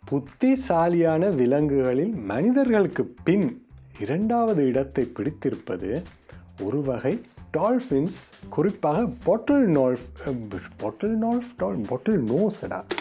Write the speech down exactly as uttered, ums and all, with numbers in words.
புத்திசாலியான விலங்குகளில் மனிதர்களுக்கு பின் இரண்டாவது இடத்தை பிடித்திருப்பது ஒரு வகை டால்ஃபின்ஸ், குறிப்பாக பொட்டில் நால்ஃப் பொட்டில் நால்ஃப் டால் பொட்டில் நோஸ்டா